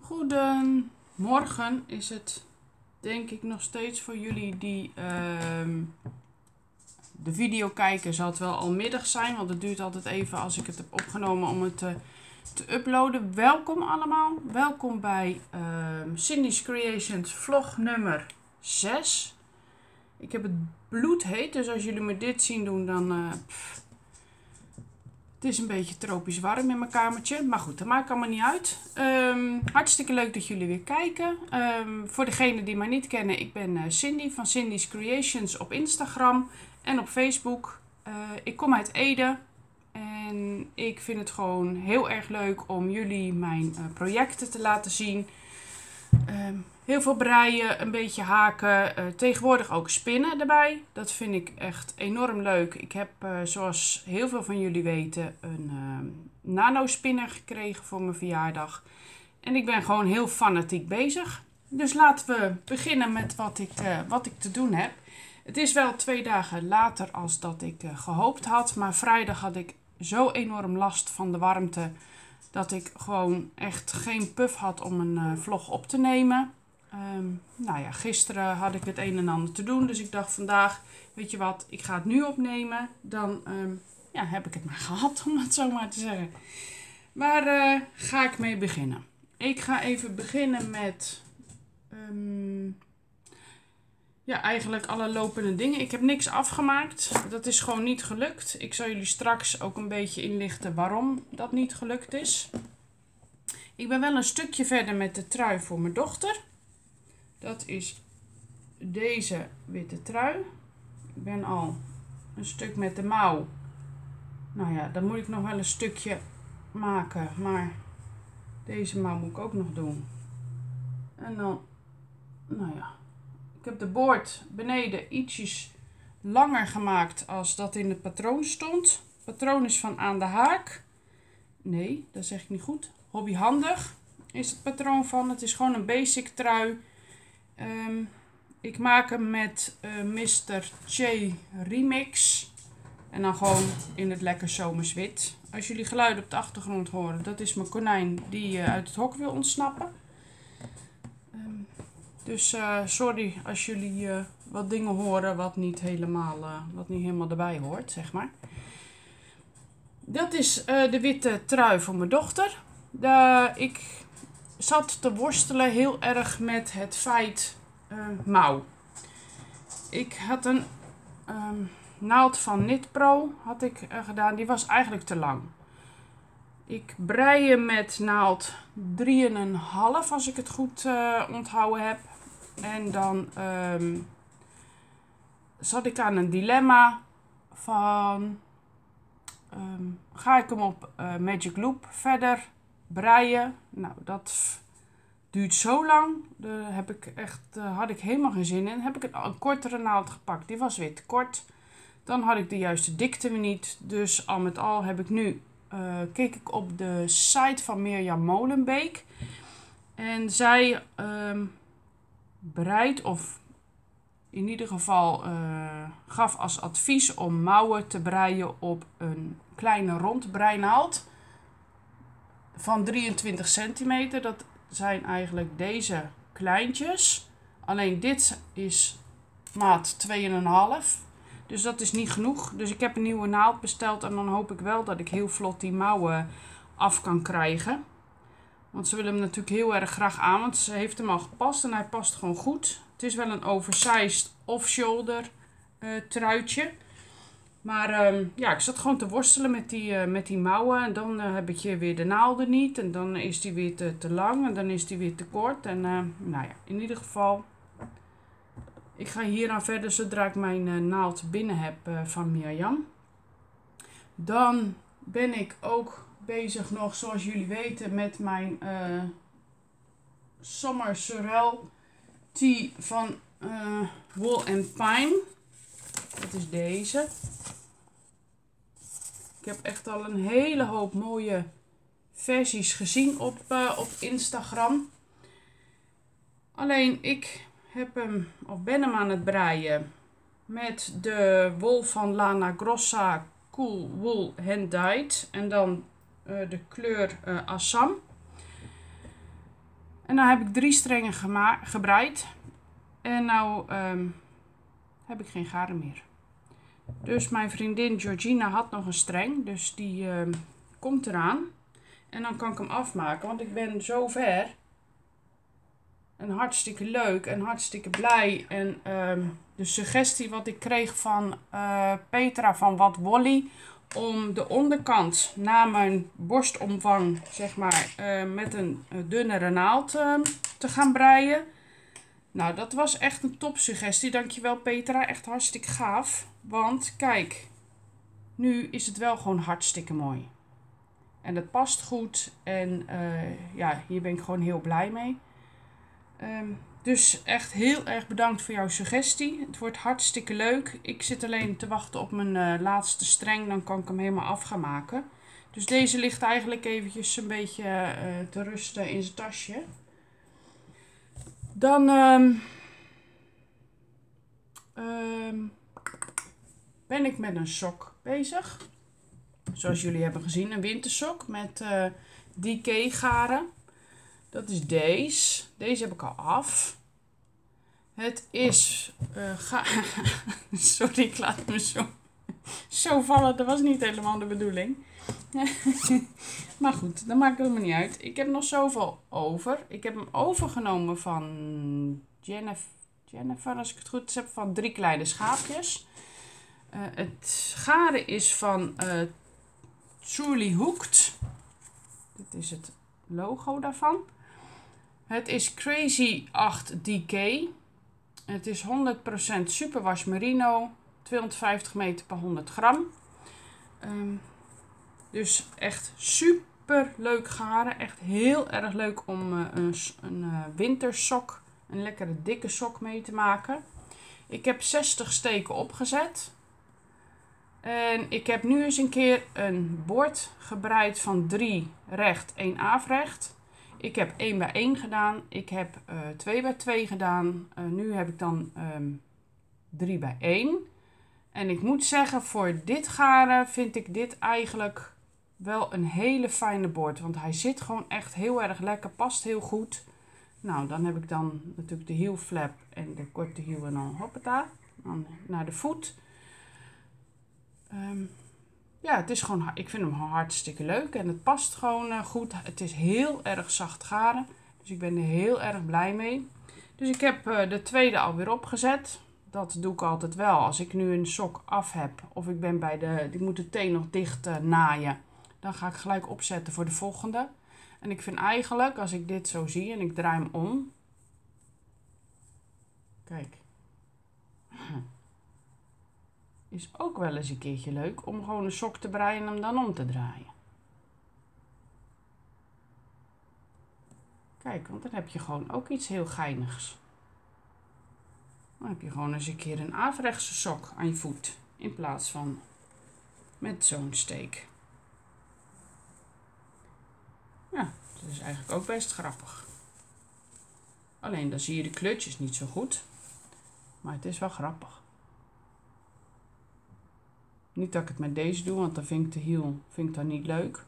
Goedemorgen is het, denk ik, nog steeds voor jullie die de video kijken. Zal het wel al middag zijn, want het duurt altijd even als ik het heb opgenomen om het te uploaden. Welkom allemaal. Welkom bij Cindy's Creations vlog nummer 6. Ik heb het bloedheet, dus als jullie me dit zien doen, dan... Het is een beetje tropisch warm in mijn kamertje. Maar goed, dat maakt allemaal niet uit. Hartstikke leuk dat jullie weer kijken. Voor degenen die mij niet kennen, ik ben Cindy van Cindy's Creations op Instagram en op Facebook. Ik kom uit Ede. En ik vind het gewoon heel erg leuk om jullie mijn projecten te laten zien. Heel veel breien, een beetje haken, tegenwoordig ook spinnen erbij. Dat vind ik echt enorm leuk. Ik heb, zoals heel veel van jullie weten, een nanospinner gekregen voor mijn verjaardag. En ik ben gewoon heel fanatiek bezig. Dus laten we beginnen met wat ik te doen heb. Het is wel 2 dagen later als dat ik gehoopt had. Maar vrijdag had ik zo enorm last van de warmte dat ik gewoon echt geen puff had om een vlog op te nemen. Nou ja, gisteren had ik het een en ander te doen. Dus ik dacht vandaag, weet je wat, ik ga het nu opnemen. Dan heb ik het maar gehad, om het zo maar te zeggen. Waar ga ik mee beginnen? Ik ga even beginnen met... eigenlijk alle lopende dingen. Ik heb niks afgemaakt. Dat is gewoon niet gelukt. Ik zal jullie straks ook een beetje inlichten waarom dat niet gelukt is. Ik ben wel een stukje verder met de trui voor mijn dochter. Dat is deze witte trui. Ik ben al een stuk met de mouw. Nou ja, dan moet ik nog wel een stukje maken. Maar deze mouw moet ik ook nog doen. En dan, nou ja. Ik heb de boord beneden ietsjes langer gemaakt als dat in het patroon stond. Het patroon is van Aan de Haak. Nee, dat zeg ik niet goed. Hobbyhandig is het patroon van. Het is gewoon een basic trui. Ik maak hem met Mr. Che Remix. En dan gewoon in het lekker zomerswit. Als jullie geluiden op de achtergrond horen, dat is mijn konijn die uit het hok wil ontsnappen. Dus sorry als jullie wat dingen horen wat niet helemaal erbij hoort, zeg maar. Dat is de witte trui voor mijn dochter. Ik zat te worstelen heel erg met het feit mouw. Ik had een naald van Knit Pro had ik gedaan. Die was eigenlijk te lang. Ik brei hem met naald 3,5 als ik het goed onthouden heb. En dan zat ik aan een dilemma van... ga ik hem op Magic Loop verder breien? Nou, dat duurt zo lang. Daar had ik helemaal geen zin in. Heb ik een kortere naald gepakt. Die was weer te kort. Dan had ik de juiste dikte weer niet. Dus al met al heb ik nu... keek ik op de site van Mirjam Molenbeek. En zij breidt, of in ieder geval gaf als advies om mouwen te breien op een kleine rondbreinaald van 23 centimeter. Dat zijn eigenlijk deze kleintjes. Alleen dit is maat 2,5. Dus dat is niet genoeg. Dus ik heb een nieuwe naald besteld. En dan hoop ik wel dat ik heel vlot die mouwen af kan krijgen. Want ze willen hem natuurlijk heel erg graag aan. Want ze heeft hem al gepast. En hij past gewoon goed. Het is wel een oversized off-shoulder truitje. Maar ik zat gewoon te worstelen met die mouwen. En dan heb ik hier weer de naalden niet. En dan is die weer te lang. En dan is die weer te kort. En in ieder geval... Ik ga hier aan verder zodra ik mijn naald binnen heb van Mirjam. Dan ben ik ook bezig nog, zoals jullie weten, met mijn Summer Sorel Tee van Wool and Pine. Dat is deze. Ik heb echt al een hele hoop mooie versies gezien op Instagram. Alleen ik ben hem aan het breien met de wol van Lana Grossa Cool Wool Hand Dyed en dan de kleur Assam. En dan heb ik 3 strengen gebreid. En nou heb ik geen garen meer. Dus mijn vriendin Georgina had nog een streng. Dus die komt eraan. En dan kan ik hem afmaken. Want ik ben zo ver. En hartstikke leuk en hartstikke blij. En de suggestie wat ik kreeg van Petra van Wat Wolly. Om de onderkant na mijn borstomvang, zeg maar, met een dunnere naald te gaan breien. Nou, dat was echt een topsuggestie. Dankjewel Petra, echt hartstikke gaaf. Want kijk, nu is het wel gewoon hartstikke mooi. En het past goed en ja, hier ben ik gewoon heel blij mee. Dus echt heel erg bedankt voor jouw suggestie. Het wordt hartstikke leuk. Ik zit alleen te wachten op mijn laatste streng. Dan kan ik hem helemaal af gaan maken. Dus deze ligt eigenlijk eventjes een beetje te rusten in zijn tasje. Dan ben ik met een sok bezig. Zoals jullie hebben gezien, een wintersok met DK garen. Dat is deze. Deze heb ik al af. Het is... Sorry, ik laat me zo vallen. Dat was niet helemaal de bedoeling. Maar goed, dat maakt helemaal niet uit. Ik heb nog zoveel over. Ik heb hem overgenomen van Jennifer, als ik het goed heb, van 3 kleine schaapjes. Het garen is van Truly Hooked. Dit is het logo daarvan. Het is Crazy 8 DK. Het is 100% superwash merino. 250 meter per 100 gram. Dus echt super leuk garen. Echt heel erg leuk om een wintersok, een lekkere dikke sok mee te maken. Ik heb 60 steken opgezet. En ik heb nu eens een keer een bord gebreid van 3 recht, 1 afrecht. Ik heb 1 bij 1 gedaan. Ik heb 2 bij 2 gedaan. Nu heb ik dan 3 bij 1. En ik moet zeggen, voor dit garen vind ik dit eigenlijk wel een hele fijne bord. Want hij zit gewoon echt heel erg lekker. Past heel goed. Nou, dan heb ik dan natuurlijk de heel flap en de korte hiel en dan hoppata. Dan naar de voet. Ja, het is gewoon, ik vind hem hartstikke leuk en het past gewoon goed. Het is heel erg zacht garen, dus ik ben er heel erg blij mee. Dus ik heb de tweede alweer opgezet. Dat doe ik altijd wel. Als ik nu een sok af heb of ik ben ik moet de teen nog dicht naaien, dan ga ik gelijk opzetten voor de volgende. En ik vind eigenlijk, als ik dit zo zie en ik draai hem om. Kijk. Is ook wel eens een keertje leuk om gewoon een sok te breien en hem dan om te draaien. Kijk, want dan heb je gewoon ook iets heel geinigs. Dan heb je gewoon eens een keer een averechtse sok aan je voet. In plaats van met zo'n steek. Ja, dat is eigenlijk ook best grappig. Alleen dan zie je de kleurtjes niet zo goed. Maar het is wel grappig. Niet dat ik het met deze doe, want dan vind ik de hiel dan niet leuk.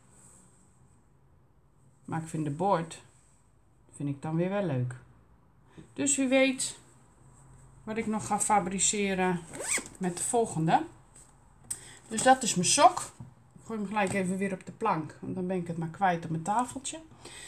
Maar ik vind de boord vind ik dan weer wel leuk. Dus wie weet wat ik nog ga fabriceren met de volgende. Dus dat is mijn sok. Ik gooi hem gelijk even weer op de plank. Want dan ben ik het maar kwijt op mijn tafeltje.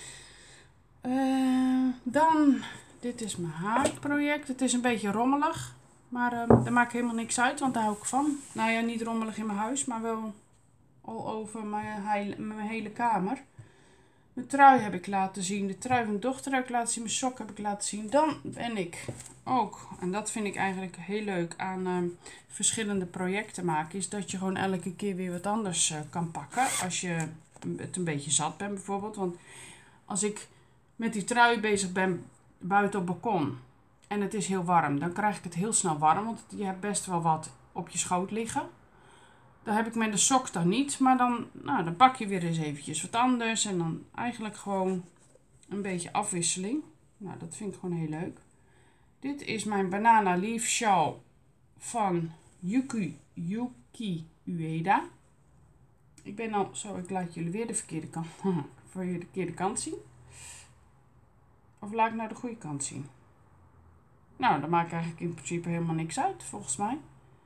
Dan, dit is mijn haardproject. Het is een beetje rommelig. Maar dat maakt helemaal niks uit, want daar hou ik van. Nou ja, niet rommelig in mijn huis, maar wel al over mijn hele kamer. Mijn trui heb ik laten zien. De trui van mijn dochter heb ik laten zien. Mijn sok heb ik laten zien. Dan ben ik ook, en dat vind ik eigenlijk heel leuk aan verschillende projecten maken, is dat je gewoon elke keer weer wat anders kan pakken. Als je het een beetje zat bent bijvoorbeeld. Want als ik met die trui bezig ben buiten op het balkon en het is heel warm, dan krijg ik het heel snel warm. Want je hebt best wel wat op je schoot liggen. Dat heb ik met de sok dan niet. Maar dan pak je weer eens eventjes wat anders. En dan eigenlijk gewoon een beetje afwisseling. Nou, dat vind ik gewoon heel leuk. Dit is mijn banana leaf shawl van Yuki Ueda. Ik ben al, ik laat jullie weer de verkeerde kant zien. Of laat ik nou de goede kant zien? Nou, dat maakt eigenlijk in principe helemaal niks uit, volgens mij.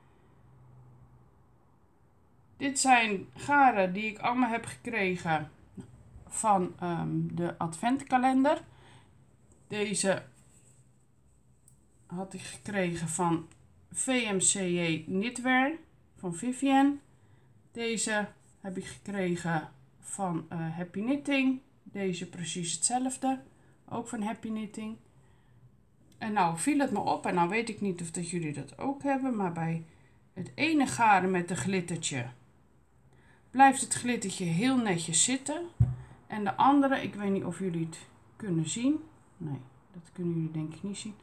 Dit zijn garen die ik allemaal heb gekregen van de adventkalender. Deze had ik gekregen van VMCJ Knitwear van Vivienne. Deze heb ik gekregen van Happy Knitting. Deze precies hetzelfde, ook van Happy Knitting. En nou viel het me op, en nou weet ik niet of dat jullie dat ook hebben, maar bij het ene garen met een glittertje blijft het glittertje heel netjes zitten. En de andere, ik weet niet of jullie het kunnen zien. Nee, dat kunnen jullie denk ik niet zien.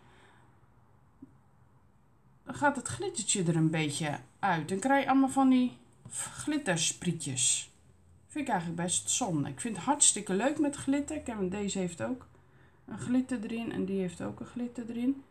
Dan gaat het glittertje er een beetje uit. Dan krijg je allemaal van die glittersprietjes. Vind ik eigenlijk best zonde. Ik vind het hartstikke leuk met glitter. Deze heeft ook een glitter erin en die heeft ook een glitter erin.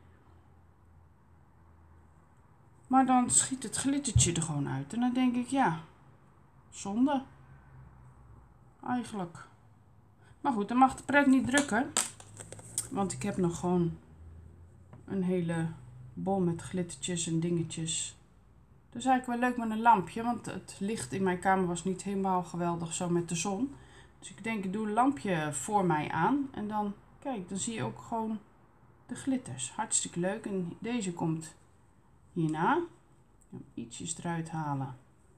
Maar dan schiet het glittertje er gewoon uit. En dan denk ik, ja, zonde. Eigenlijk. Maar goed, dan mag de pret niet drukken. Want ik heb nog gewoon een hele bol met glittertjes en dingetjes. Dat is eigenlijk wel leuk met een lampje. Want het licht in mijn kamer was niet helemaal geweldig zo met de zon. Dus ik denk, ik doe een lampje voor mij aan. En dan, kijk, dan zie je ook gewoon de glitters. Hartstikke leuk. En deze komt hierna. Ietsjes eruit halen.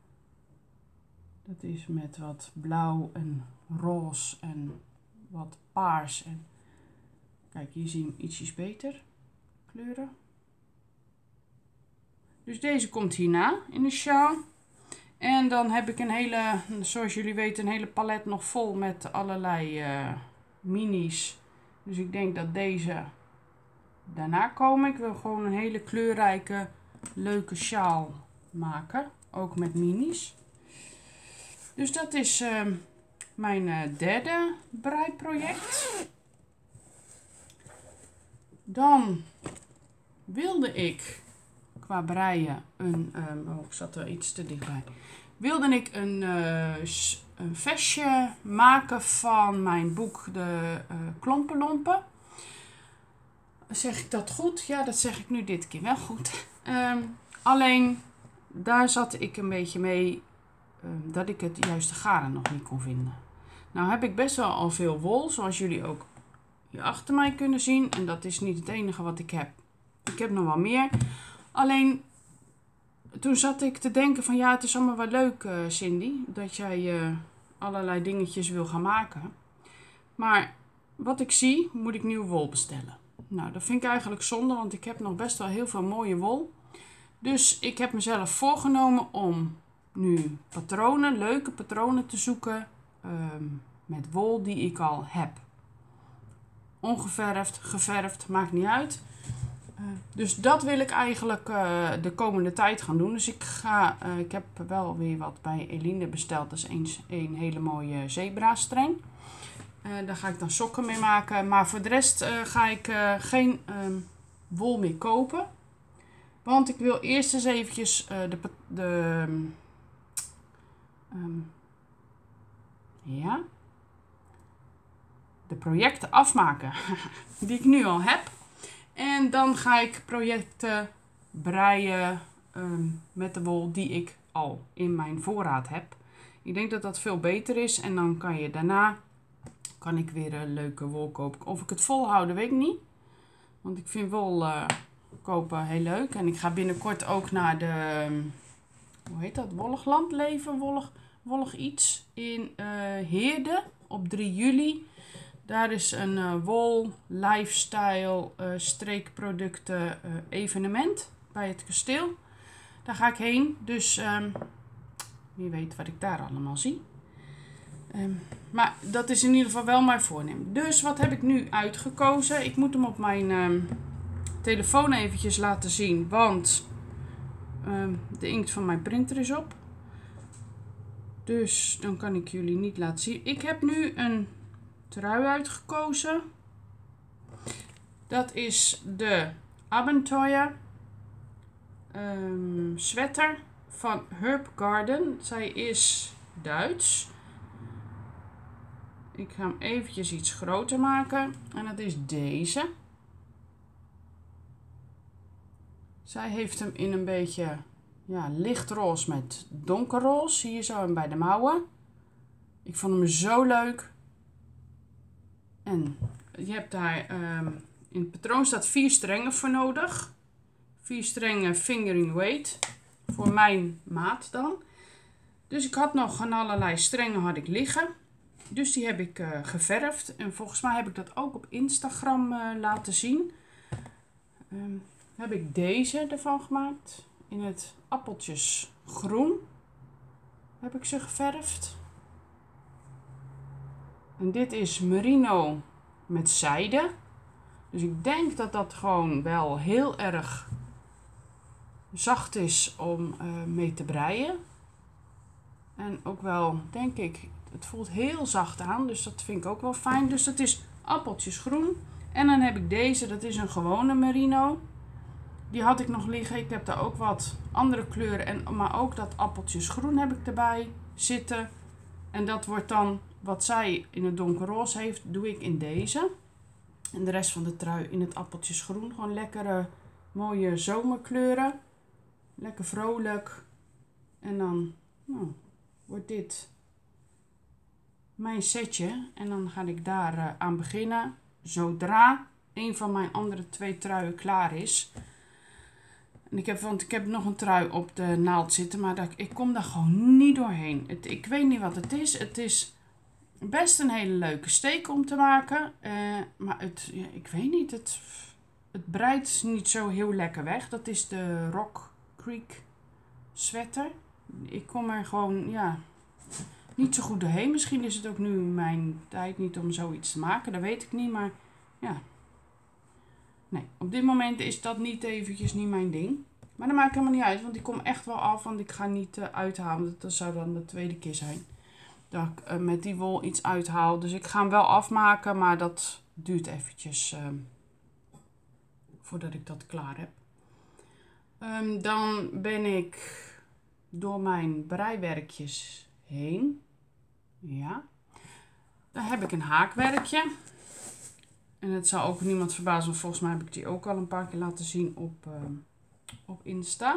Dat is met wat blauw en roze en wat paars. En kijk, hier zie je hem ietsjes beter kleuren. Dus deze komt hierna in de sjaal. En dan heb ik een hele, zoals jullie weten, een hele palet nog vol met allerlei minis. Dus ik denk dat deze daarna komen. Ik wil gewoon een hele kleurrijke, leuke sjaal maken. Ook met minis. Dus dat is mijn derde breiproject. Dan wilde ik qua breien een, ik zat er iets te dichtbij. Wilde ik een vestje maken van mijn boek De Klompenlompen. Zeg ik dat goed? Ja, dat zeg ik nu dit keer wel goed. Alleen daar zat ik een beetje mee dat ik het juiste garen nog niet kon vinden. Nou heb ik best wel al veel wol, zoals jullie ook hier achter mij kunnen zien. En dat is niet het enige wat ik heb. Ik heb nog wel meer. Alleen toen zat ik te denken van ja, het is allemaal wel leuk Cindy, dat jij allerlei dingetjes wil gaan maken. Maar wat ik zie, moet ik nieuwe wol bestellen. Nou, dat vind ik eigenlijk zonde, want ik heb nog best wel heel veel mooie wol. Dus ik heb mezelf voorgenomen om nu patronen, leuke patronen te zoeken met wol die ik al heb. Ongeverfd, geverfd, maakt niet uit. Dus dat wil ik eigenlijk de komende tijd gaan doen. Dus ik heb wel weer wat bij Eline besteld. Dat is een hele mooie zebra streng. Daar ga ik dan sokken mee maken. Maar voor de rest ga ik geen wol meer kopen. Want ik wil eerst eens eventjes de projecten afmaken die ik nu al heb. En dan ga ik projecten breien met de wol die ik al in mijn voorraad heb. Ik denk dat dat veel beter is. En dan kan ik weer een leuke wol kopen. Of ik het volhouden, weet ik niet. Want ik vind wol kopen heel leuk. En ik ga binnenkort ook naar de, hoe heet dat? Wolligland leven, wollig iets in Heerde op 3 juli. Daar is een wol, lifestyle, streekproducten evenement bij het kasteel. Daar ga ik heen, dus wie weet wat ik daar allemaal zie. Maar dat is in ieder geval wel mijn voornemen. Dus wat heb ik nu uitgekozen? Ik moet hem op mijn telefoon eventjes laten zien, want de inkt van mijn printer is op. Dus dan kan ik jullie niet laten zien. Ik heb nu een trui uitgekozen. Dat is de Abenteuer sweater van Herb Garden. Zij is Duits. Ik ga hem eventjes iets groter maken. En dat is deze. Zij heeft hem in een beetje lichtroze met donkerroze. Zie je zo en bij de mouwen. Ik vond hem zo leuk. En je hebt daar in het patroon staat 4 strengen voor nodig. 4 strengen fingering weight. Voor mijn maat dan. Dus ik had nog een allerlei strengen had ik liggen. Dus die heb ik geverfd. En volgens mij heb ik dat ook op Instagram laten zien. Heb ik deze ervan gemaakt. In het appeltjesgroen heb ik ze geverfd. En dit is merino met zijde. Dus ik denk dat dat gewoon wel heel erg zacht is om mee te breien. En ook wel, denk ik, het voelt heel zacht aan. Dus dat vind ik ook wel fijn. Dus dat is appeltjesgroen. En dan heb ik deze, dat is een gewone merino. Die had ik nog liggen. Ik heb daar ook wat andere kleuren. Maar ook dat appeltjesgroen heb ik erbij zitten. En dat wordt dan, wat zij in het donkerroze heeft, doe ik in deze. En de rest van de trui in het appeltjesgroen. Gewoon lekkere, mooie zomerkleuren. Lekker vrolijk. En dan wordt dit mijn setje. En dan ga ik daar aan beginnen. Zodra een van mijn andere 2 truien klaar is. En ik heb nog een trui op de naald zitten. Maar ik kom daar gewoon niet doorheen. Ik weet niet wat het is. Het is best een hele leuke steek om te maken. Maar ik weet niet. Het breidt niet zo heel lekker weg. Dat is de Rock Creek sweater. Ik kom er gewoon niet zo goed doorheen. Misschien is het ook nu mijn tijd niet om zoiets te maken. Dat weet ik niet. Maar ja. Nee, op dit moment is dat niet mijn ding. Maar dat maakt helemaal niet uit. Want ik kom echt wel af. Want ik ga niet uithalen. Dat zou dan de tweede keer zijn. Dat ik met die wol iets uithaal. Dus ik ga hem wel afmaken. Maar dat duurt eventjes. Voordat ik dat klaar heb. Dan ben ik door mijn breiwerkjes heen. Ja. Dan heb ik een haakwerkje. En het zal ook niemand verbazen, want volgens mij heb ik die ook al een paar keer laten zien op Insta.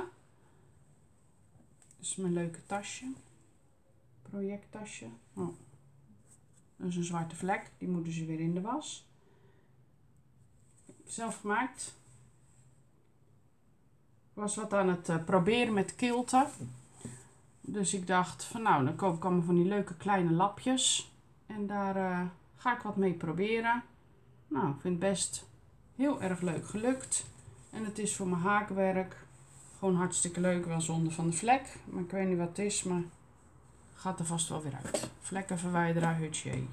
Dus mijn leuke tasje. Projecttasje. Oh. Dat is een zwarte vlek. Die moeten ze weer in de was. Zelf gemaakt. Ik was wat aan het proberen met kilten. Dus ik dacht van dan koop ik allemaal van die leuke kleine lapjes. En daar ga ik wat mee proberen. Nou, ik vind het best heel erg leuk gelukt. En het is voor mijn haakwerk gewoon hartstikke leuk. Wel zonde van de vlek. Maar ik weet niet wat het is, maar gaat er vast wel weer uit. Vlekkenverwijderaar Hutje.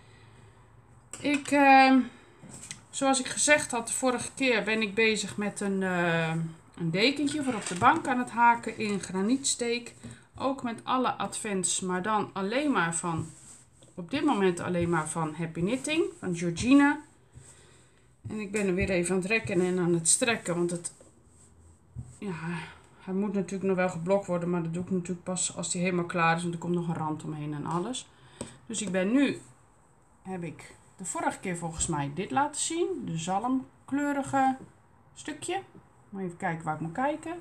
Zoals ik gezegd had de vorige keer, ben ik bezig met een dekentje voor op de bank aan het haken in granietsteek. Ook met alle advents, maar dan alleen maar op dit moment alleen maar van Happy Knitting, van Georgina. En ik ben er weer even aan het rekken en aan het strekken, want hij moet natuurlijk nog wel geblokt worden, maar dat doe ik natuurlijk pas als hij helemaal klaar is, want er komt nog een rand omheen en alles. Dus heb ik de vorige keer volgens mij dit laten zien, de zalmkleurige stukje. Maar even kijken waar ik moet kijken.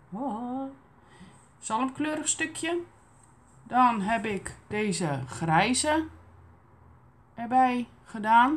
Zalmkleurig stukje. Dan heb ik deze grijze erbij gedaan.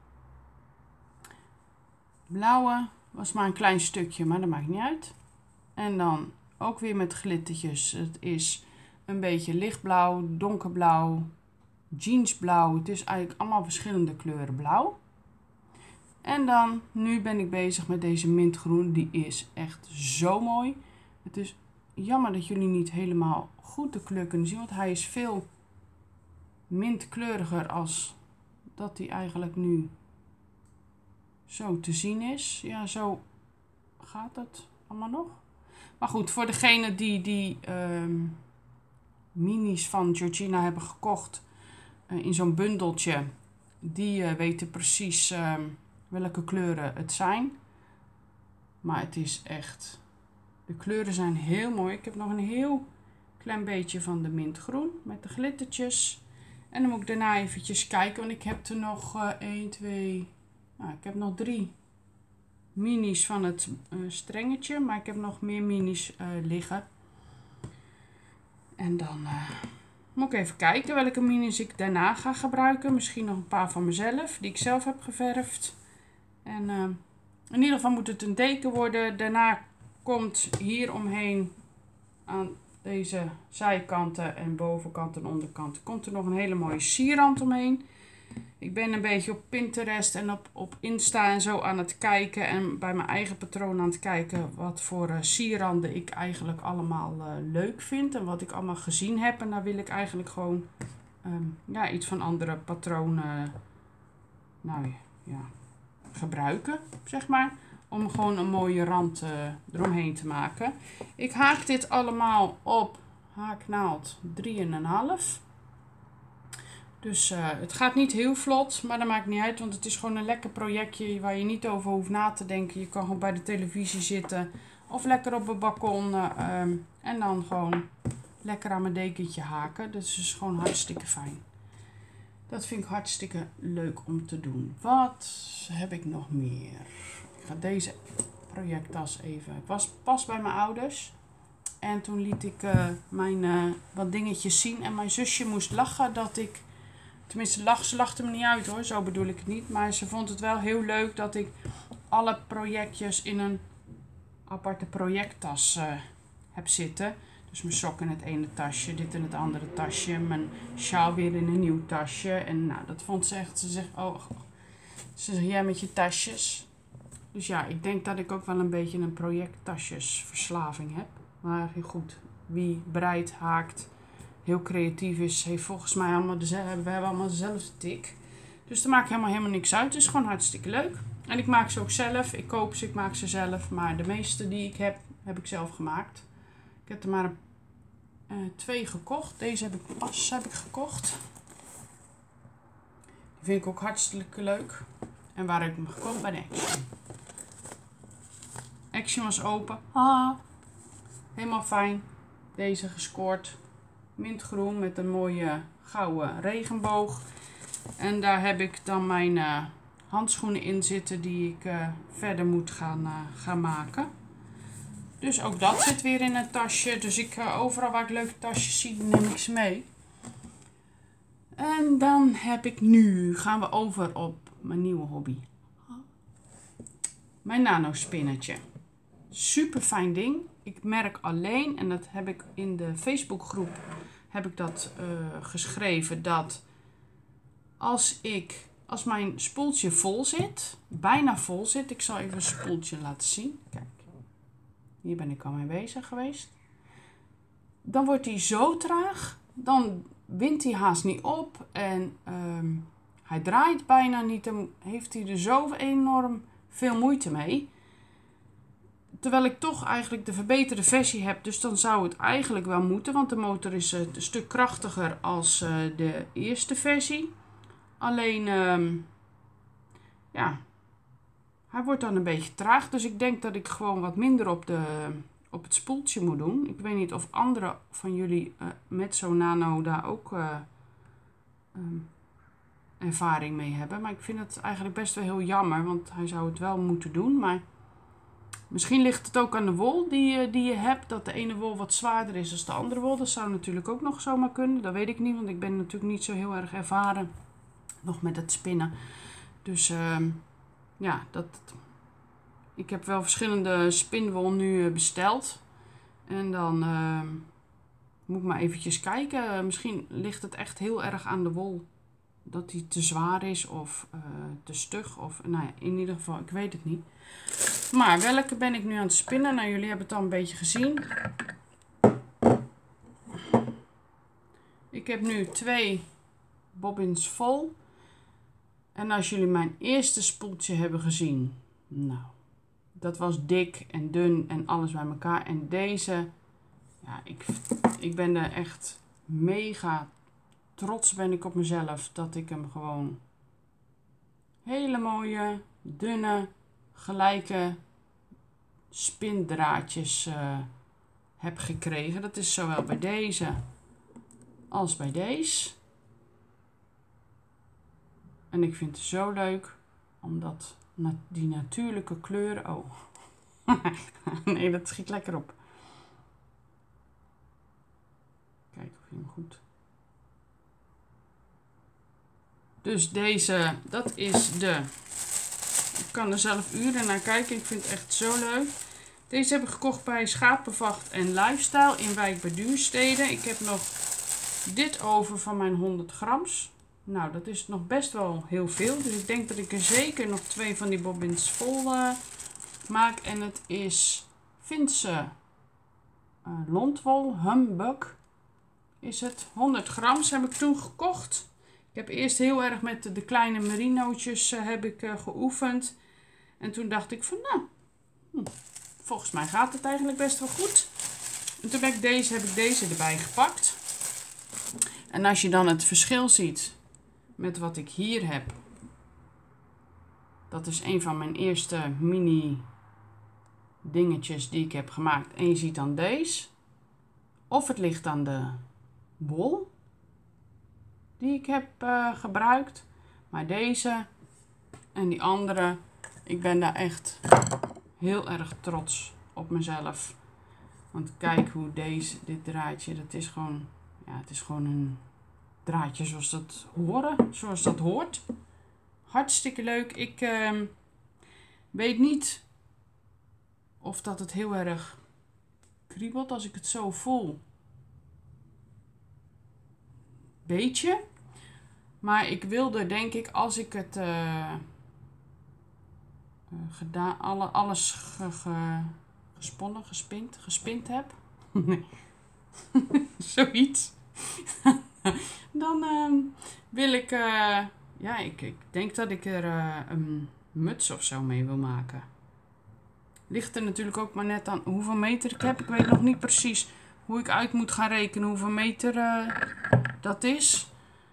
Blauwe was maar een klein stukje, maar dat maakt niet uit. En dan ook weer met glittertjes. Het is een beetje lichtblauw, donkerblauw, jeansblauw. Het is eigenlijk allemaal verschillende kleuren blauw. En dan, nu ben ik bezig met deze mintgroen. Die is echt zo mooi. Het is jammer dat jullie niet helemaal goed de kleur kunnen zien. Want hij is veel mintkleuriger als dat hij eigenlijk nu zo te zien is. Ja, zo gaat het allemaal nog. Maar goed, voor degene die minis van Georgina hebben gekocht in zo'n bundeltje. Die weten precies welke kleuren het zijn. Maar het is echt... De kleuren zijn heel mooi. Ik heb nog een heel klein beetje van de mintgroen met de glittertjes. En dan moet ik daarna eventjes kijken, want ik heb er nog 1, 2, nou, ik heb nog 3 minis van het strengetje, maar ik heb nog meer minis liggen. En dan moet ik even kijken welke minis ik daarna ga gebruiken. Misschien nog een paar van mezelf, die ik zelf heb geverfd. En in ieder geval moet het een deken worden. Daarna komt hier omheen aan deze zijkanten en bovenkant en onderkant komt er nog een hele mooie sierrand omheen. Ik ben een beetje op Pinterest en op Insta en zo aan het kijken en bij mijn eigen patroon aan het kijken wat voor sierranden ik eigenlijk allemaal leuk vind en wat ik allemaal gezien heb. En daar wil ik eigenlijk gewoon ja, iets van andere patronen gebruiken, zeg maar. Om gewoon een mooie rand eromheen te maken. Ik haak dit allemaal op haaknaald 3,5. Dus het gaat niet heel vlot, maar dat maakt niet uit. Want het is gewoon een lekker projectje waar je niet over hoeft na te denken. Je kan gewoon bij de televisie zitten of lekker op het balkon. En dan gewoon lekker aan mijn dekentje haken. Dus het is gewoon hartstikke fijn. Dat vind ik hartstikke leuk om te doen. Wat heb ik nog meer? Ik ga deze projecttas even. Ik was pas bij mijn ouders. En toen liet ik mijn wat dingetjes zien. En mijn zusje moest lachen dat ik... Tenminste, ze lachte me niet uit hoor. Zo bedoel ik het niet. Maar ze vond het wel heel leuk dat ik alle projectjes in een aparte projecttas heb zitten. Dus mijn sok in het ene tasje, dit in het andere tasje. Mijn sjaal weer in een nieuw tasje. En nou, dat vond ze echt. Ze zegt, ze zegt, jij met je tasjes. Dus ja, ik denk dat ik ook wel een beetje een projecttasjesverslaving heb. Maar heel goed, wie breidt, haakt, heel creatief is, heeft volgens mij allemaal we hebben allemaal dezelfde tik. Dus dat maakt helemaal niks uit. Het is gewoon hartstikke leuk. En ik maak ze ook zelf. Ik koop ze, ik maak ze zelf. Maar de meeste die ik heb ik zelf gemaakt. Ik heb er maar 2 gekocht. Deze heb ik pas gekocht. Die vind ik ook hartstikke leuk. En waar heb ik hem gekocht? Bij de Action. Action was open. Helemaal fijn. Deze gescoord. Mintgroen met een mooie gouden regenboog. En daar heb ik dan mijn handschoenen in zitten die ik verder moet gaan maken. Dus ook dat zit weer in een tasje. Dus overal waar ik leuke tasjes zie, neem ik ze mee. En dan gaan we over op mijn nieuwe hobby. Mijn nanospinnetje. Super fijn ding. Ik merk alleen, en dat heb ik in de Facebookgroep geschreven, dat als mijn spoeltje vol zit, bijna vol zit, ik zal even een spoeltje laten zien. Kijk, hier ben ik al mee bezig geweest. Dan wordt hij zo traag, dan wint hij haast niet op en hij draait bijna niet, dan heeft hij er zo enorm veel moeite mee. Terwijl ik toch eigenlijk de verbeterde versie heb. Dus dan zou het eigenlijk wel moeten. Want de motor is een stuk krachtiger als de eerste versie. Alleen, hij wordt dan een beetje traag. Dus ik denk dat ik gewoon wat minder op het spoeltje moet doen. Ik weet niet of anderen van jullie met zo'n nano daar ook ervaring mee hebben. Maar ik vind het eigenlijk best wel heel jammer. Want hij zou het wel moeten doen. Maar... Misschien ligt het ook aan de wol die je hebt. Dat de ene wol wat zwaarder is dan de andere wol. Dat zou natuurlijk ook nog zomaar kunnen. Dat weet ik niet. Want ik ben natuurlijk niet zo heel erg ervaren. Nog met het spinnen. Dus ik heb wel verschillende spinwol nu besteld. En dan moet ik maar eventjes kijken. Misschien ligt het echt heel erg aan de wol. Dat die te zwaar is of te stug. Of in ieder geval, ik weet het niet. Maar welke ben ik nu aan het spinnen? Nou, jullie hebben het al een beetje gezien. Ik heb nu 2 bobbins vol. En als jullie mijn eerste spoeltje hebben gezien. Nou, dat was dik en dun en alles bij elkaar. En deze, ja, ik ben er echt mega trots ben ik op mezelf. Dat ik hem gewoon hele mooie, dunne, gelijke spindraadjes heb gekregen. Dat is zowel bij deze als bij deze. En ik vind het zo leuk, omdat die natuurlijke kleuren... Oh, nee, dat schiet lekker op. Kijk of je hem goed... Dus deze, dat is de... Ik kan er zelf uren naar kijken. Ik vind het echt zo leuk. Deze heb ik gekocht bij Schapenvacht en Lifestyle in Wijk bij Duurstede. Ik heb nog dit over van mijn 100 grams. Nou, dat is nog best wel heel veel. Dus ik denk dat ik er zeker nog 2 van die bobbins vol maak. En het is Finse lontwol, humbug is het. 100 grams heb ik toen gekocht. Ik heb eerst heel erg met de kleine merinootjes heb ik geoefend. En toen dacht ik van nou, volgens mij gaat het eigenlijk best wel goed. En toen heb ik deze erbij gepakt. En als je dan het verschil ziet met wat ik hier heb. Dat is een van mijn eerste mini dingetjes die ik heb gemaakt. En je ziet dan deze. Of het ligt aan de wol die ik heb gebruikt. Maar deze en die andere, ik ben daar echt heel erg trots op mezelf. Want kijk hoe dit draadje, dat is gewoon, ja, het is gewoon een draadje zoals dat hoort. Hartstikke leuk. Ik weet niet of dat het heel erg kriebelt als ik het zo voel. Beetje. Maar ik wilde, denk ik, als ik het alles gespind heb. Nee. Zoiets. Dan wil ik, ja, ik denk dat ik er een muts of zo mee wil maken. Ligt er natuurlijk ook maar net aan hoeveel meter ik heb. Ik weet nog niet precies hoe ik uit moet gaan rekenen hoeveel meter dat is.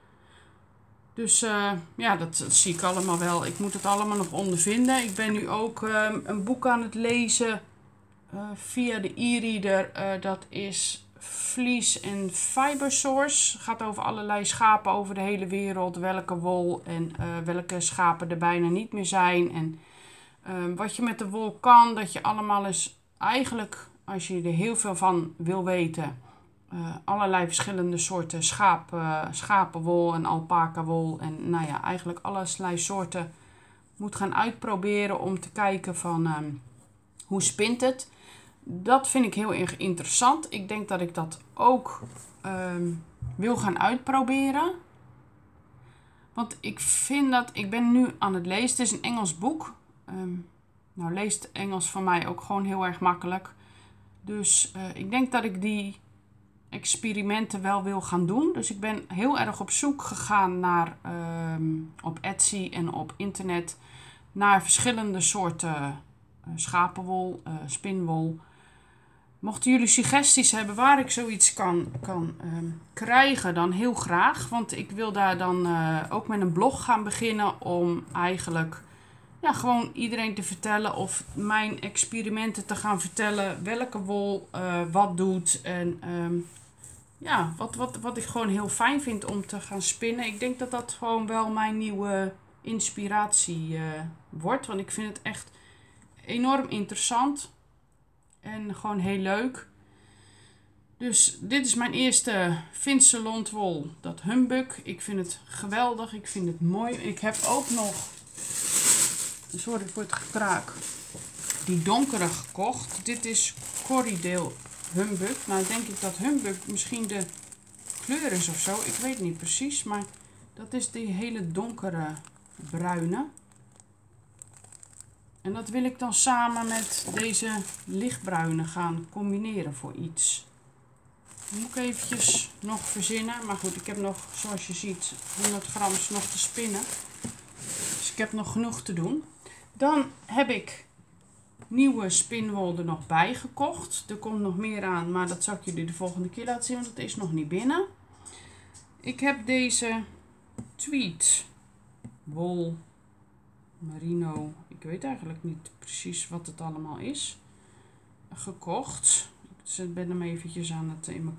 Dus ja, dat zie ik allemaal wel. Ik moet het allemaal nog ondervinden. Ik ben nu ook een boek aan het lezen via de e-reader. Dat is Fleece and Fiber Source. Het gaat over allerlei schapen over de hele wereld. Welke wol en welke schapen er bijna niet meer zijn. En wat je met de wol kan. Dat je allemaal eens eigenlijk, als je er heel veel van wil weten... allerlei verschillende soorten schapenwol en alpakawol. En nou ja, eigenlijk allerlei soorten moet gaan uitproberen om te kijken van hoe spint het. Dat vind ik heel erg interessant. Ik denk dat ik dat ook wil gaan uitproberen. Want ik vind dat, ik ben nu aan het lezen. Het is een Engels boek. Nou leest Engels voor mij ook gewoon heel erg makkelijk. Dus ik denk dat ik die experimenten wel wil gaan doen. Dus ik ben heel erg op zoek gegaan naar op Etsy en op internet naar verschillende soorten schapenwol, spinwol. Mochten jullie suggesties hebben waar ik zoiets kan krijgen, dan heel graag. Want ik wil daar dan ook met een blog gaan beginnen om eigenlijk ja, gewoon iedereen te vertellen of mijn experimenten te gaan vertellen. Welke wol wat doet en ja, wat ik gewoon heel fijn vind om te gaan spinnen. Ik denk dat dat gewoon wel mijn nieuwe inspiratie wordt. Want ik vind het echt enorm interessant. En gewoon heel leuk. Dus dit is mijn eerste Finse lontwol. Dat humbug. Ik vind het geweldig. Ik vind het mooi. Ik heb ook nog, sorry voor het gekraak, die donkere gekocht. Dit is Corriedale humbug. Nou denk ik dat humbug misschien de kleur is of zo. Ik weet niet precies. Maar dat is die hele donkere bruine. En dat wil ik dan samen met deze lichtbruine gaan combineren voor iets. Dat moet ik eventjes nog verzinnen. Maar goed, ik heb nog, zoals je ziet, 100 grams nog te spinnen. Dus ik heb nog genoeg te doen. Dan heb ik nieuwe spinwol er nog bij gekocht. Er komt nog meer aan, maar dat zal ik jullie de volgende keer laten zien, want het is nog niet binnen. Ik heb deze tweed wol merino, ik weet eigenlijk niet precies wat het allemaal is, gekocht. Ik ben hem eventjes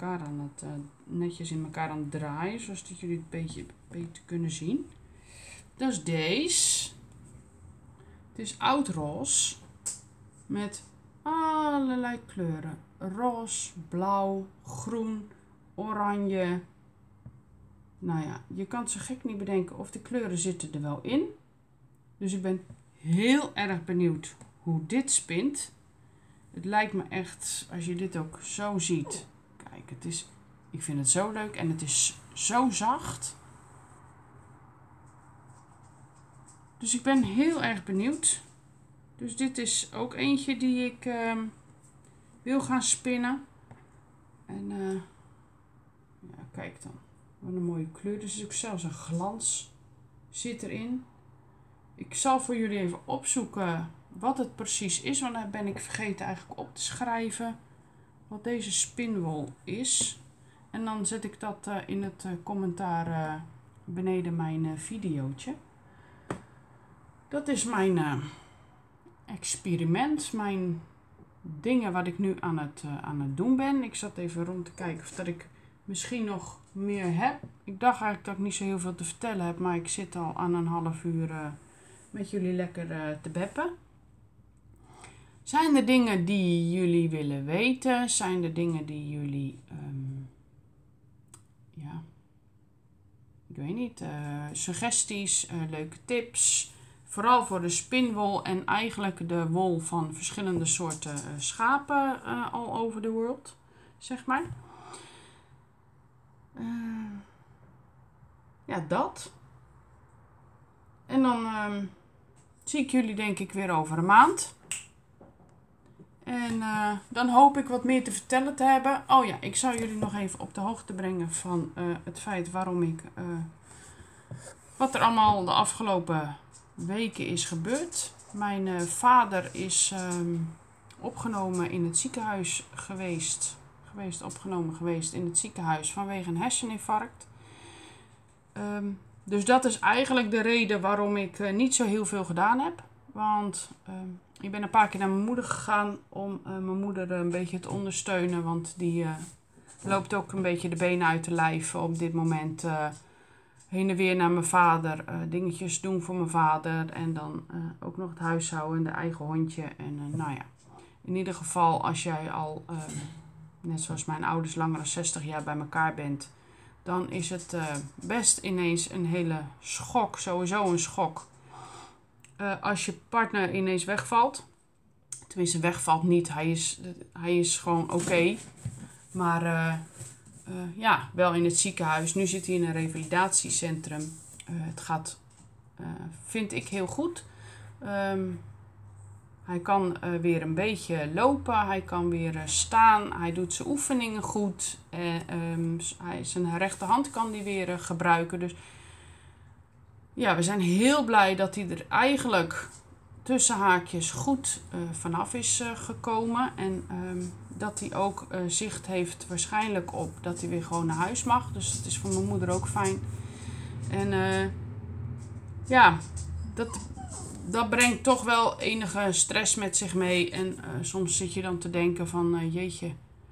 netjes in elkaar aan het draaien, zodat jullie het een beetje kunnen zien. Dat is deze. Het is oudroze met allerlei kleuren. Roze, blauw, groen, oranje. Nou ja, je kan het zo gek niet bedenken of de kleuren zitten er wel in. Dus ik ben heel erg benieuwd hoe dit spint. Het lijkt me echt, als je dit ook zo ziet. Kijk, ik vind het zo leuk en het is zo zacht. Dus ik ben heel erg benieuwd. Dus dit is ook eentje die ik wil gaan spinnen. En ja, kijk dan. Wat een mooie kleur. Dus er is ook zelfs een glans zit erin. Ik zal voor jullie even opzoeken wat het precies is. Want daar ben ik vergeten eigenlijk op te schrijven. Wat deze spinwol is. En dan zet ik dat in het commentaar beneden mijn videootje. Dat is mijn experiment. Mijn dingen wat ik nu aan het doen ben. Ik zat even rond te kijken of dat ik misschien nog meer heb. Ik dacht eigenlijk dat ik niet zo heel veel te vertellen heb. Maar ik zit al aan een half uur met jullie lekker te beppen. Zijn er dingen die jullie willen weten? Zijn er dingen die jullie, ja, ik weet niet, suggesties, leuke tips. Vooral voor de spinwol en eigenlijk de wol van verschillende soorten schapen all over the world, zeg maar. Ja, dat. En dan zie ik jullie denk ik weer over een maand. En dan hoop ik wat meer te vertellen te hebben. Oh ja, ik zou jullie nog even op de hoogte brengen van het feit waarom ik... wat er allemaal de afgelopen weken is gebeurd. Mijn vader is opgenomen in het ziekenhuis geweest in het ziekenhuis vanwege een herseninfarct. Dus dat is eigenlijk de reden waarom ik niet zo heel veel gedaan heb. Want ik ben een paar keer naar mijn moeder gegaan om mijn moeder een beetje te ondersteunen. Want die loopt ook een beetje de benen uit de lijf op dit moment. Heen en weer naar mijn vader. Dingetjes doen voor mijn vader. En dan ook nog het huishouden en de eigen hondje. En nou ja, in ieder geval als jij al, net zoals mijn ouders, langer dan 60 jaar bij elkaar bent. Dan is het best ineens een hele schok. Sowieso een schok. Als je partner ineens wegvalt. Tenminste, wegvalt niet. Hij is gewoon oké. Maar ja, wel in het ziekenhuis. Nu zit hij in een revalidatiecentrum. Het gaat, vind ik, heel goed. Hij kan weer een beetje lopen. Hij kan weer staan. Hij doet zijn oefeningen goed. Zijn rechterhand kan hij weer gebruiken. Dus ja, we zijn heel blij dat hij er eigenlijk tussen haakjes goed vanaf is gekomen. En dat hij ook zicht heeft waarschijnlijk op dat hij weer gewoon naar huis mag. Dus het is voor mijn moeder ook fijn. En ja, dat brengt toch wel enige stress met zich mee. En soms zit je dan te denken van jeetje,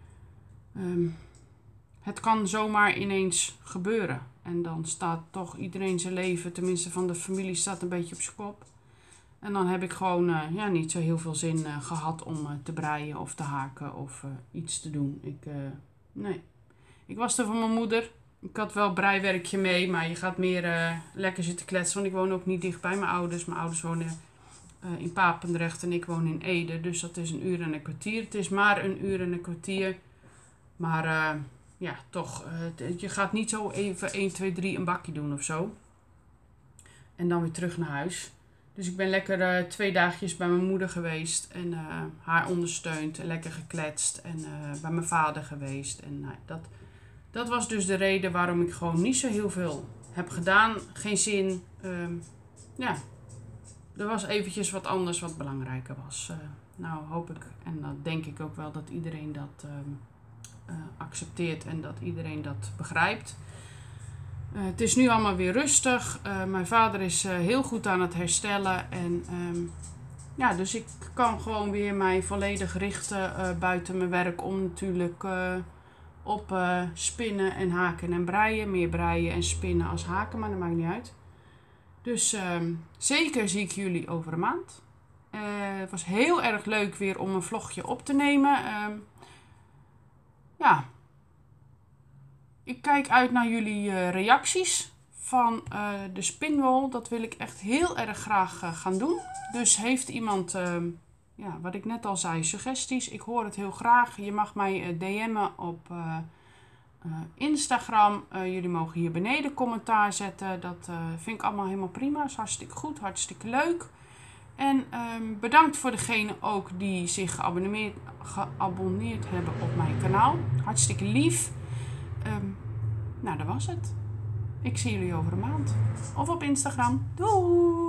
het kan zomaar ineens gebeuren. En dan staat toch iedereen zijn leven, tenminste van de familie, staat een beetje op zijn kop. En dan heb ik gewoon niet zo heel veel zin gehad om te breien of te haken of iets te doen. Nee. Ik was er voor mijn moeder. Ik had wel breiwerkje mee, maar je gaat meer lekker zitten kletsen. Want ik woon ook niet dicht bij mijn ouders. Mijn ouders wonen in Papendrecht en ik woon in Ede. Dus dat is 1 uur en een kwartier. Het is maar 1 uur en een kwartier. Maar ja, toch. Je gaat niet zo even 1, 2, 3 een bakje doen of zo. En dan weer terug naar huis. Dus ik ben lekker 2 dagjes bij mijn moeder geweest. En haar ondersteund. Lekker gekletst. En bij mijn vader geweest. En dat was dus de reden waarom ik gewoon niet zo heel veel heb gedaan. Geen zin. Ja, er was eventjes wat anders wat belangrijker was. Nou hoop ik en dat denk ik ook wel dat iedereen dat accepteert en dat iedereen dat begrijpt. Het is nu allemaal weer rustig. Mijn vader is heel goed aan het herstellen. En ja, dus ik kan gewoon weer mij volledig richten buiten mijn werk om natuurlijk op spinnen en haken en breien. Meer breien en spinnen als haken, maar dat maakt niet uit. Dus zeker zie ik jullie over een maand. Het was heel erg leuk weer om een vlogje op te nemen. Ja, ik kijk uit naar jullie reacties van de spinwol. Dat wil ik echt heel erg graag gaan doen. Dus heeft iemand, ja, wat ik net al zei, suggesties? Ik hoor het heel graag. Je mag mij DM'en op Instagram. Jullie mogen hier beneden commentaar zetten. Dat vind ik allemaal helemaal prima. Dat is hartstikke goed, hartstikke leuk. En bedankt voor degene ook die zich geabonneerd hebben op mijn kanaal. Hartstikke lief. Nou, dat was het. Ik zie jullie over een maand. Of op Instagram. Doei!